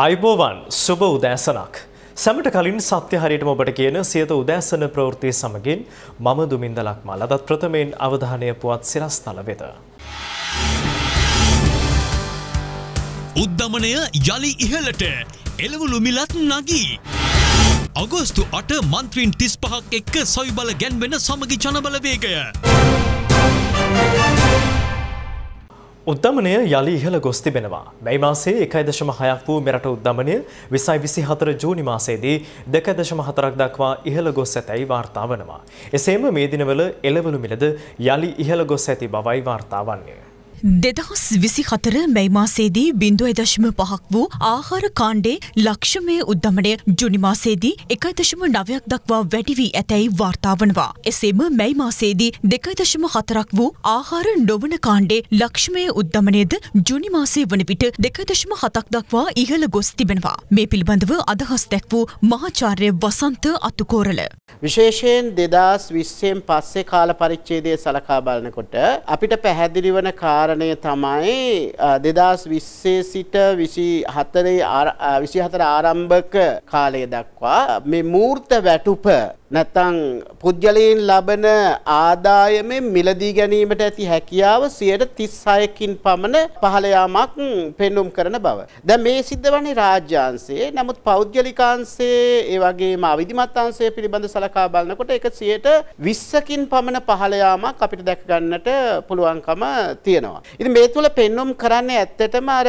අයිබෝවන් සුබ උදෑසනක්. සැමට කලින් සත්‍ය හරියටම ඔබට කියන සියත උදෑසන ප්‍රවෘත්ති සමගින් මම දුමින්දලක් මල් අදත් ප්‍රථමයෙන් අවධානය පුවත් සිරස්තල වෙත. උද්දමනය යලි ඉහළට එළවලු මිලත් නගී. අගෝස්තු 8 මන්ත්‍රීන් 35ක් එක්ක සොයි බල ගැන්වෙන සමගි ජනබලවේගය. උද්දමනය යලි ඉහළ ගොස් තිබෙනවා. මේ මාසයේ 1.6ක් වූ මෙරට උද්දමනය 2024 ජූනි මාසයේදී 2.4ක් දක්වා ඉහළ ගොස් ඇතැයි වාර්තා වනවා. එසේම මේ දිනවල එළවලු මිලද යලි ඉහළ ගොස් ඇති බවයි වාර්තා වන්නේ. 2024 මැයි මාසයේදී 0.5ක් වූ ආහාර කාණ්ඩේ ලක්ෂමය උද්දමනය ජුනි මාසයේදී 1.9ක් දක්වා වැඩි වී ඇතැයි වාර්තා වනවා. එසේම මැයි මාසයේදී 2.4ක් වූ ආහාර නොවන කාණ්ඩේ ලක්ෂමය උද්දමනයද ජුනි මාසයේ වන විට 2.7ක් දක්වා ඉහළ ගොස් තිබෙනවා. මේ පිළිබඳව අදහස් දැක් වූ මහාචාර්ය වසන්ත අතුකෝරළ. විශේෂයෙන් 2020න් පස්සේ කාල පරිච්ඡේදය සලකා බලනකොට අපිට පැහැදිලි වන කාරණය තමයි 2020 සිට 24 ආරම්භක කාලය දක්වා මේ මූර්ත වැටුප නැත්නම් පුද්ගලයන් ලබන ආදායමෙන් මිලදී ගැනීමට ඇති හැකියාව 36කින් පමණ පහළ යාමක් පෙන්눔 කරන බව. දැන් මේ සිද්ධ වන්නේ රාජ්‍යාංශයේ. නමුත් පෞද්ගලිකාංශයේ ඒ වගේම අවිධිමත් අංශය පිළිබඳ සලකා බලනකොට ඒක 20කින් පමණ පහළ යාමක් අපිට දැක ගන්නට පුළුවන්කම තියෙනවා. ඉතින් මේ තුල පෙන්눔 කරන්නේ ඇත්තටම අර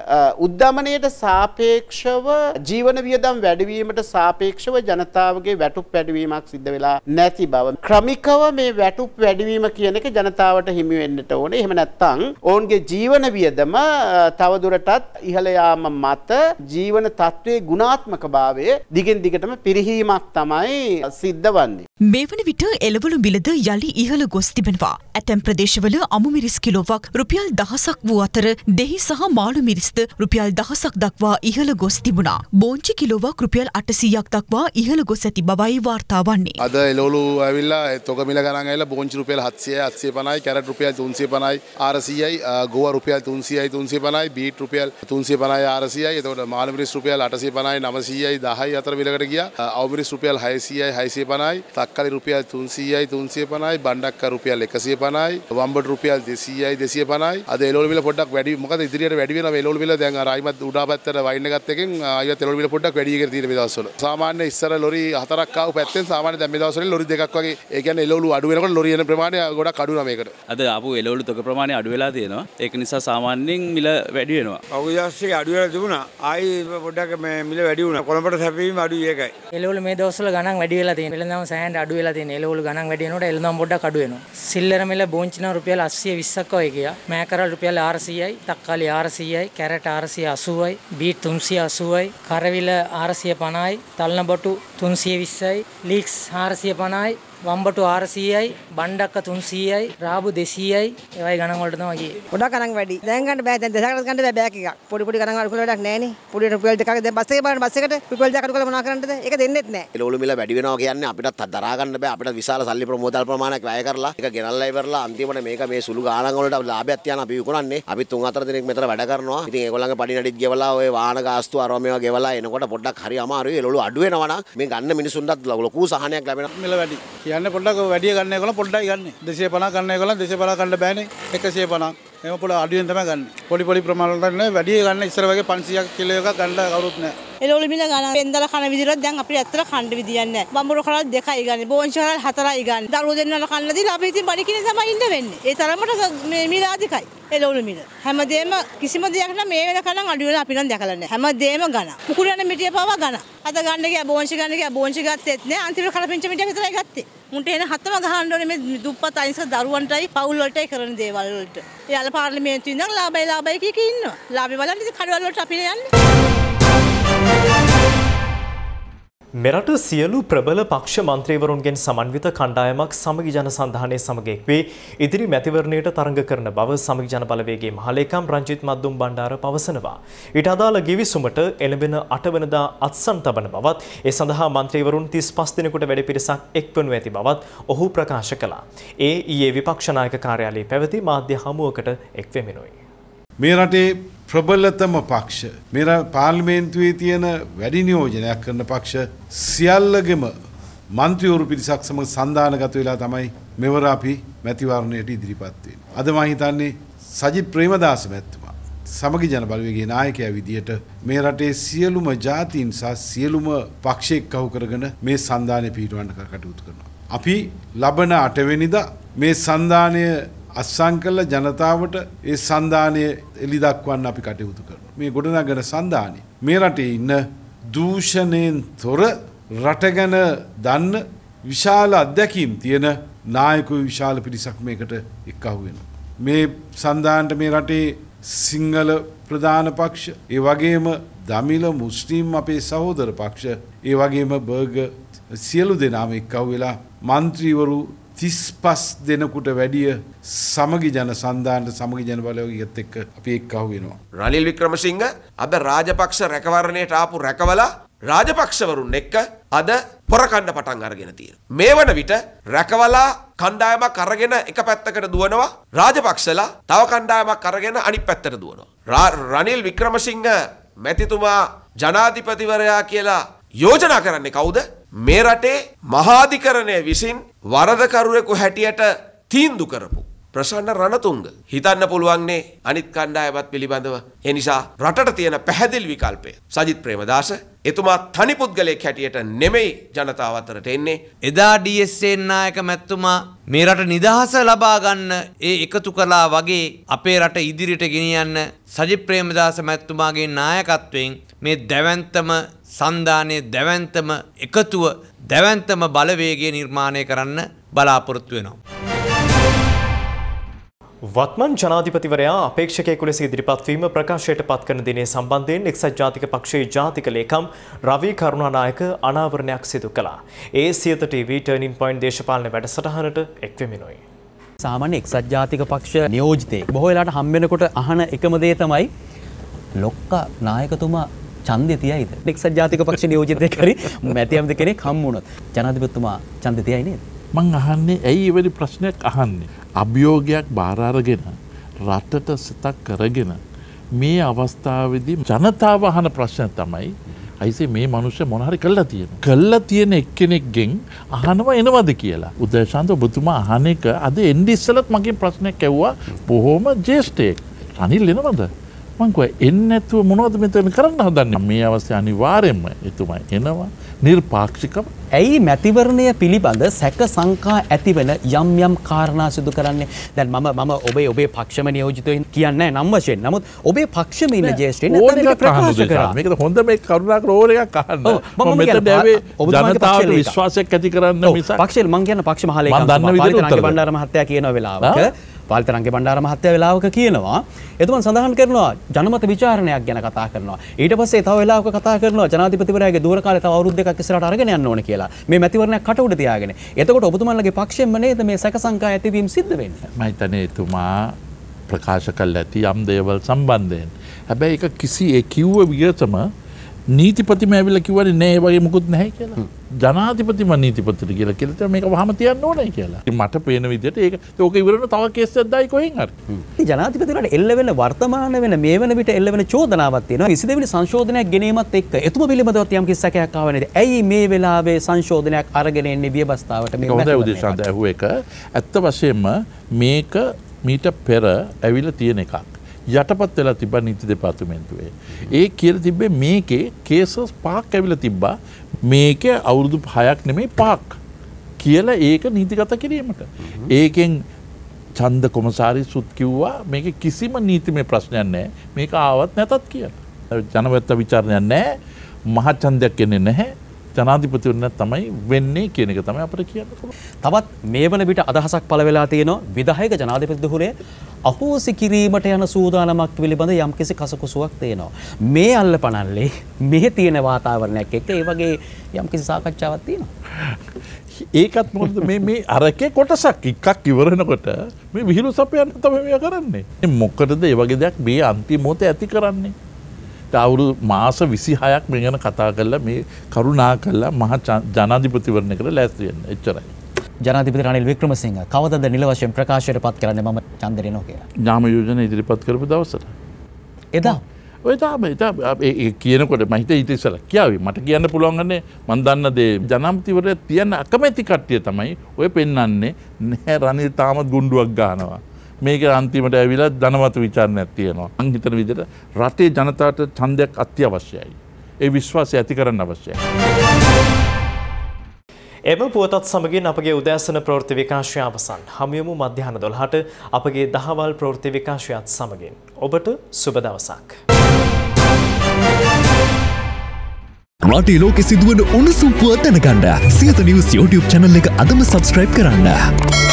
උද්දමනයට සාපේක්ෂව ජීවන වියදම් වැඩිවීමට සාපේක්ෂව ජනතාවගේ වැටුප් වැඩිවීම සිද්ධ වෙලා නැති බව. ක්‍රමිකව මේ වැටුප් වැඩිවීම කියන එක ජනතාවට හිමි වෙන්නට ඕනේ. එහෙම නැත්නම් ඔවුන්ගේ ජීවන වියදම තවදුරටත් ඉහළ යාම මත ජීවන තත්ත්වයේ ගුණාත්මකභාවය දිගින් දිගටම පිරිහීමක් තමයි සිද්ධ වන්නේ. මේ වන විට එළවලු මිලද යලි ඉහළ ගොස් තිබෙනවා. ඇතැම් ප්‍රදේශවල අමු මිරිස් කිලෝවක් රුපියල් 1000ක් වූ අතර දෙහි සහ මාළු මිරිස්ද රුපියල් 1000ක් දක්වා ඉහළ ගොස් තිබුණා. බෝංචි කිලෝවක් රුපියල් 800ක් දක්වා ඉහළ ගොස් ඇති බවයි වාර්තා වන්නේ. අද එළවලු ඇවිල්ලා තොග මිල ගණන් ඇවිල්ලා බෝංචි රුපියල් 700යි 850යි කැරට් රුපියල් 350යි 400යි ගෝව රුපියල් 300යි 350යි බීට් රුපියල් 350යි 400යි එතකොට මාළු මිරිස් රුපියල් 850යි 900යි 10යි අතර මිලකට ගියා. අවු මිරිස් රුපියල් 600යි 650යි තක්කලි රුපියල් 300යි 350යි බණ්ඩක්ක රුපියල් 150යි වම්බඩ රුපියල් 200යි 250යි. අද එළවලු මිල පොඩ්ඩක් වැඩි මොකද ඉදිරියට වැඩි වෙනවා එළවලු මිල දැන් අර ආයිමත් උඩා පැත්තට වයින් එකත් එකෙන් ආයෙත් එළවලු මිල පොඩ්ඩක් වැඩි වෙගෙන තියෙන මේ දවස්වල. සාමාන්‍ය ඉස්සර ලොරි 4ක් ආව පැත්තෙන් සාමාන්‍ය දැන් මේ දවස්වල ලොරි 2ක් වගේ ඒ කියන්නේ එළවලු අඩු වෙනකොට ලොරි එන ප්‍රමාණය ගොඩක් අඩු වෙනවා මේකට. අද ආපු එළවලු තොග ප්‍රමාණය අඩු වෙලා තියෙනවා. ඒක නිසා සාමාන්‍යයෙන් මිල වැඩි වෙනවා. අවුරුද්දක් අඩු වෙලා තිබුණා. ආයි පොඩ්ඩක් මේ මිල වැඩි වුණා. කොළඹට සැපීම අඩුයි ඒකයි. එළවලු මේ දවස්වල ගණන් වැඩි වෙලා තියෙනවා. එළඳම සෑහෙන අඩු වෙලා තියෙනවා. එළවලු ගණන් වැඩි වෙනකොට එළඳම පොඩ්ඩක් අඩු වෙනවා. සිල්ලර මිල බෝංචින රුපියල් 820ක් වගේ ගියා. මෑකරල් රුපියල් 400යි, තක්කාලි 400යි, කැරට් 480යි, බීට් 380යි, කරවිල 450යි, තල්නබටු 320යි, ලීක්ස් 450යි, වම්බටු 400යි, බණ්ඩක්ක 300යි, රාබු 200යි, ඒවයි ගණන් වලට තමයි ගියේ. ගොඩක් ගණන් වැඩි. දැන් ගන්න බෑ. දැන් දෙසකට ගන්න බෑ බෑග් එකක්. පොඩි ගණන් වල වැඩක් නෑනේ. පොඩි රුපියල් දෙකක් දැන් බස් එකේ බලන්න බස් එකට රුපියල් දෙකක් අඩු කරලා මොනවා කරන්නද? ඒක දෙන්නෙත් නෑ. එළවලු මිල වැඩි වෙනවා කියන්නේ අපිටත් දරා ගන්න බෑ. අපිට විශාල සල්ලි ප්‍රමෝදල් ප්‍රමාණයක් වැය කරලා ඒක ගෙනල්ලා ඉවරලා අන්තිමට මේක මේ සුළු ගාණන් වලට ලාභයක් තියන අපි විකුණන්නේ. අපි 3-4 දිනක් මෙතන වැඩ කරනවා. ඉතින් ඒගොල්ලන්ගේ පඩි නඩිත් ගෙවලා ඔය වාහන ගාස්තු අරවා මේවා ගෙවලා එනකොට පොඩ්ඩක් හරි අමාරුයි. එළවලු අඩු වෙනවා නම් මේ ගන්න මිනිසුන්ටත් ලොකු සහනයක් ලැබෙනවා. මිල වැඩි. කියන්නේ පොඩ්ඩක් වැඩි ගන්න ඒගොල්ලෝ පොඩ්ඩයි ගන්න. 250 ගන්න ඒගොල්ලෝ 250 ගන්න බෑනේ. 150. එහෙම පොඩ අඩුවෙන් තමයි ගන්න. පොඩි ප්‍රමාණවලට නෙවෙයි වැඩි ගන්න ඉස්සර වගේ 500ක් කිලෝ එකක් ගන්න කවුරුත් නැහැ. එළවලු මිල ගන්න වෙන්දලා කන විදිහට දැන් අපිට ඇත්තට කන්න විදියක් නැහැ. බම්බුරු කරල් 2යි ගන්න. බෝංචි කරල් 4යි ගන්න. දරුවෝ දෙන්නලා කන්න දීලා අපි ඉතින් බඩ කිනේ තමයි ඉන්න වෙන්නේ. ඒ තරමට මේ මිල අධිකයි. එළවලු මිල. හැමදේම කිසිම දෙයක් නම් මේ වෙනකන් අඩු වෙලා අපි නම් දැකලා නැහැ. හැමදේම ගන්න. කුකුරු යන මිටිය පවා ගන්න. අද ගන්න ගියා බෝංචි ගන්න ගියා බෝංචි ගත්තෙත් නෑ. අන්තිමට කලපින්ච මිටිය විතරයි ගත්තේ. මුන්ට එන හතම ගහන්න ඕනේ මේ දුප්පත් අයින්ස දරුවන්ටයි පවුල් වලටයි කරන දේවල් වලට. යාල පාර්ලිමේන්තුවේ ඉඳන් ලාභයි කිය ඉන්නවා. ලාභේ බලන්න ඉතින් කඩවල වලට අපි යන්නේ. මෙරට සියලු ප්‍රබල පක්ෂ මන්ත්‍රීවරුන්ගෙන් සමන්විත කණ්ඩායමක් සමගි ජන සන්ධානයේ සමග එක්වී ඉදිරි මැතිවරණයට තරඟ කරන බව සමගි ජන බලවේගයේ මහලේකම් රංජිත් මද්දුම් බණ්ඩාර පවසනවා. ඊට අදාළ ගිවිසුමට එළඹෙන 8 වෙනිදා අත්සන් තබන බවත් ඒ සඳහා මන්ත්‍රීවරුන් 35 දිනකට වැඩි පිරිසක් එක්වනු ඇති බවත් ඔහු ප්‍රකාශ කළා. ඒ ඊයේ විපක්ෂ නායක කාර්යාලයේ පැවති මාධ්‍ය හමුවකට එක් වෙමිනුයි. මේ රටේ ප්‍රබලතම පක්ෂ මේ පාර්ලිමේන්තුවේ තියෙන වැඩි නියෝජනයක් කරන පක්ෂ සියල්ලගෙම මන්ත්‍රීවරු පිරිසක් සමග සන්දානගත වෙලා තමයි මෙවර අපි මැතිවරණයට ඉදිරිපත් වෙන්නේ. අද මම හිතන්නේ සජිත් ප්‍රේමදාස මැතිතුමා සමගි ජන බලවේගයේ නායකයා විදියට මේ රටේ සියලුම ජාතීන් සහ සියලුම පක්ෂ එක්කහු කරගෙන මේ සන්දානය පිටවන්න කටයුතු කරනවා. අපි ලබන 8 වෙනිදා මේ සන්දානය අත්සන් කළ ජනතාවට ඒ සන්දානය එලි දක්වන්න අපි කටයුතු කරනවා. මේ ගොඩනගන සන්දානය මේ රටේ ඉන්න දූෂණයෙන් තොර රට ගැන දන්න විශාල අත්දැකීම් තියෙන නායකයෝ විශාල පිරිසක් මේකට එක්කහු වෙනවා. මේ සන්දානට මේ රටේ සිංහල ප්‍රධාන පක්ෂ, ඒ වගේම දමිළ මුස්ලිම් අපේ සහෝදර පක්ෂ, ඒ වගේම බර්ග සියලු දෙනාම එක්කහු වෙලා මන්ත්‍රීවරු 35 දෙනෙකුට වැඩිය සමගි ජන සන්දානට සමගි ජන බලවේගයත් එක්ක අපි එක්කහු වෙනවා. රනිල් වික්‍රමසිංහ අද රාජපක්ෂ රැකවරණයට ආපු රැකවලා රාජපක්ෂවරුන් එක්ක අද පොරකණ්ඩ පටන් අරගෙන තියෙනවා. මේ වන විට රැකවලා කණ්ඩායමක් අරගෙන එක පැත්තකට දුවනවා, රාජපක්ෂලා තව කණ්ඩායමක් අරගෙන අනිත් පැත්තට දුවනවා. රනිල් වික්‍රමසිංහ මැතිතුමා ජනාධිපතිවරයා කියලා යෝජනා කරන්නේ කවුද? මේ රටේ මහාධිකරණය විසින් වරදකරුවෙකු හැටියට තීන්දුව කරපු ප්‍රසන්න රණතුංග. හිතන්න පුළුවන්නේ අනිත් කණ්ඩායමත් පිළිබඳව. ඒ නිසා රටට තියෙන පැහැදිලි විකල්පය සජිත් ප්‍රේමදාස එතුමා තනි පුද්ගලයෙක් හැටියට නෙමෙයි ජනතාව අතරට එන්නේ. එදා DSA නායක මැතිතුමා මේ රට නිදහස ලබා ගන්න ඒ එකතු කළා වගේ අපේ රට ඉදිරියට ගෙනියන්න සජිත් ප්‍රේමදාස මැතිතුමාගේ නායකත්වයෙන් මේ දැවැන්තම සන්දානයේ දැවැන්තම එකතුව දැවැන්තම බලවේගය නිර්මාණය කරන්න බලාපොරොත්තු වෙනවා. වත්මන් ජනාධිපතිවරයා අපේක්ෂකයෙකු ලෙස ඉදිරිපත් වීම ප්‍රකාශයට පත් කරන දිනේ සම්බන්ධයෙන් එක්සත් ජාතික පක්ෂයේ ජාතික ලේකම් රවී කරුණානායක අනාවරණයක් සිදු කළා. ඒ සියත TV ටර්නින් පොයින්ට් දේශපාලන වැඩසටහනට එක්වෙමිනුයි. සාමාන්‍ය එක්සත් ජාතික පක්ෂ නියෝජිතයෙක් බොහෝ වෙලාවට හම් වෙනකොට අහන එකම දේ තමයි ලොක්කා නායකතුමා ඡන්දය තියයිද? එක්සත් ජාතික පක්ෂ නියෝජිතයෙක් හරි මැතිවරණ කෙනෙක් හම් වුණොත් ජනාධිපතිතුමා ඡන්දය තියයි නේද? මං අහන්නේ ඇයි එවැනි ප්‍රශ්නයක් අහන්නේ? අභියෝගයක් බාර අරගෙන රටට සිතක් කරගෙන මේ අවස්ථාවේදී ජනතාව අහන ප්‍රශ්න තමයි අයිසේ මේ මිනිස්සු මොන හරි කළා තියෙනවා. කළා තියෙන එක්කෙනෙක්ගෙන් අහනවා එනවද කියලා. උදේශාන්ත ඔබතුමා අහන එක අද එන්නේ ඉස්සලත් මගෙන් ප්‍රශ්නයක් ඇහුවා බොහොම ජේෂ්ඨයෙක්. රනිල් එනවද? මං කිව්වා එන්නේ නැතුව මොනවද මෙතන කරන්න හදන්නේ? මේ අවස්ථාවේ අනිවාර්යයෙන්ම එතුමා එනවා. නිර්පාක්ෂිකව ඇයි මැතිවරණය පිළිබඳ සැක සංකා ඇතිවන යම් යම් කාරණා සිදු කරන්නේ? දැන් මම ඔබේ පක්ෂම නියෝජිතයින් කියන්නේ නම් වශයෙන්. නමුත් ඔබේ පක්ෂම ඉන්න ජේෂ්ඨයින් නැත්නම් ප්‍රකාශ කරා. මේක හොඳ මේ කරුණාකර ඕන එකක් අහන්න. මම මෙතන ඇවේ ජනතාවට විශ්වාසයක් ඇති කරන්න මිසක් පක්ෂේ මං කියන පක්ෂ මහලේකම් පාලිත බණ්ඩාර මහත්තයා කියන වෙලාවක පාලිත රංගේ බණ්ඩාර මහත්තයා වෙලාවක කියනවා එතුමන් සඳහන් කරනවා ජනමත විචාරණයක් ගැන කතා කරනවා. ඊට පස්සේ තව වෙලාවක කතා කරනවා ජනාධිපතිවරයාගේ දුර කාලේ තව අවුරුදු දෙකක් ඉස්සරහට අරගෙන යන්න ඕන කියලා. මේ මැතිවරණයක් කට උඩ තියාගෙන. එතකොට ඔබතුමන්ලගේ පක්ෂයෙන්ම නේද මේ සැක සංකා ඇතිවීම සිද්ධ වෙන්නේ? මම හිතන්නේ එතුමා ප්‍රකාශ කළ ඇති යම් දේවල් සම්බන්ධයෙන්. හැබැයි ඒක කිසි ඒ කිව්ව විදිහටම නීතිපතිම ඇවිල්ලා කිව්වනේ නෑ ඒ වගේ මුකුත් නැහැ කියලා. ජනාධිපතිම නීතිපතිට කියලා කියලා මේක වහම තියන්න ඕනේ කියලා. මට පේන විදිහට ඒක ඉවරන තව කේස් එකක් දායි කොහෙන් හරි. ජනාධිපතිවරයාට එල්ල වෙන වර්තමාන වෙන මේ වෙන විට එල්ල වෙන චෝදනාවක් තියෙනවා. 22 වෙනි සංශෝධනයක් ගෙනීමත් එක්ක එතුම පිළිබඳව යම් කිසි සැකයක් ආව නේද? ඇයි මේ වෙලාවේ සංශෝධනයක් අරගෙන එන්නේ වියබස්තාවට මේ හොඳයි උදේශාන්ත ඇහුව එක. ඇත්ත වශයෙන්ම මේක මීට පෙර ඇවිල්ලා තියෙන එකක්. යටපත් වෙලා තිබ්බා නීති දෙපාර්තමේන්තුවේ. ඒ කියලා තිබ්බේ මේකේ කේසස් 5ක් ඇවිල්ලා තිබ්බා. මේකේ අවුරුදු 6ක් නෙමෙයි 5ක් කියලා ඒක නීතිගත කිරීමට. ඒකෙන් ඡන්ද කොමසාරිස්ුත් කිව්වා මේකේ කිසිම නීතිමය ප්‍රශ්නයක් නැහැ. මේක ආවත් නැතත් කියලා. ජනවත්ත විචාරණයක් නැහැ. මහ ඡන්දයක් එන්නේ නැහැ. ජනාධිපතිවරණයක් තමයි වෙන්නේ කියන එක තමයි අපිට කියන්න පුළුවන්. තවත් මේ වන විට අදහසක් පළ වෙලා තියෙනවා විධායක ජනාධිපති ධුරය අහෝසි කිරීමට යන සූදානමක් පිළිබඳ යම්කිසි කසකුසුවක් තියෙනවා. මේ අල්ලපනල්ලේ මේ තියෙන වාතාවරණයක් එක්ක ඒ වගේ යම්කිසි සාකච්ඡාවක් තියෙනවා. ඒකත් මොකද මේ අරකේ කොටසක් එකක් ඉවරනකොට මේ විහිළු සපයන්න තමයි මේ කරන්නේ. මොකටද ඒ වගේ දෙයක් මේ අන්තිම මොහොතේ ඇති කරන්නේ? අවුරුදු මාස 26ක් මේ ගැන කතා කරලා මේ කරුණා කළා මහ ජනාධිපතිවරණයකට ලෑස්ති වෙන්න. එච්චරයි. ජනාධිපති රනිල් වික්‍රමසිංහ කවදද නිල වශයෙන් ප්‍රකාශයට පත් කරන්නේ මම ඡන්දේ දෙනවා කියලා? ඥාම යෝජනා ඉදිරිපත් කරපු දවසට. එදා කියනකොට මහිත ඊට ඉස්සල කියාවේ මට කියන්න පුළුවන්ගන්නේ මන් දන්න දේ ජනාධිපතිවරයා තියන්න අකමැති කට්ටිය තමයි ඔය පෙන්වන්නේ නැහැ රනිල් තාමත් ගුණ්ඩුවක් ගන්නවා. මේක අන්තිමට ඇවිල්ලා ධනවත් විචාරණයක් තියෙනවා. මං හිතන විදිහට රටේ ජනතාවට ඡන්දයක් අත්‍යවශ්‍යයි. ඒ විශ්වාසය ඇති කරන්න අවශ්‍යයි. එම පුවතත් සමගින් අපගේ උදෑසන ප්‍රවෘත්ති විකාශය අවසන්. හමුවෙමු මධ්‍යහන 12ට අපගේ දහවල් ප්‍රවෘත්ති විකාශයත් සමගින්. ඔබට සුබ දවසක්. රටේ ලෝකෙ සිදුවන උණුසුම් පුවත් දැනගන්න සියත නිවුස් YouTube channel එක අදම subscribe කරන්න.